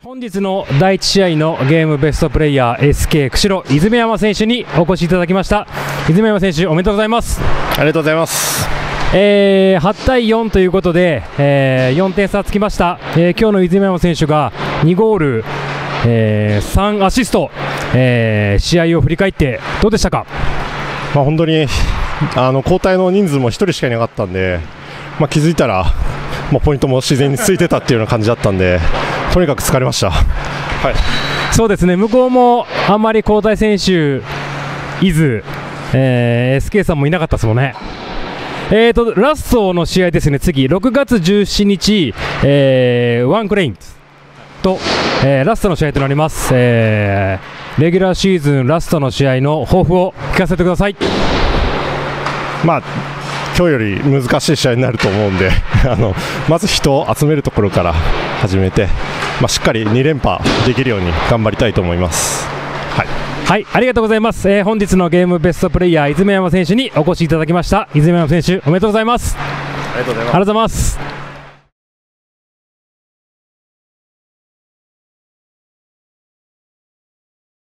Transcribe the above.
本日の第1試合のゲームベストプレイヤー SK 釧路泉山選手にお越しいただきました。泉山選手おめでとうございます。 ありがとうございます。 8対4ということで、4点差つきました。今日の泉山選手が2ゴール、3アシスト、試合を振り返ってどうでしたか？ 本当に交代の人数も1人しかいなかったんで、気づいたらポイントも自然についてたっていうような感じだったんで、とにかく疲れました。はい、 そうですね、向こうもあんまり交代選手いず、SK さんもいなかったですもんね。ラストの試合ですね、次6月17日、ワンクレインと、ラストの試合となります。レギュラーシーズンラストの試合の抱負を聞かせてください。 今日より難しい試合になると思うんでまず人を集めるところから始めて、しっかり2連覇できるように頑張りたいと思います。 はい、ありがとうございます。本日のゲームベストプレイヤー泉山選手にお越しいただきました。泉山選手おめでとうございます。 ありがとうございます。 ありがとうございます。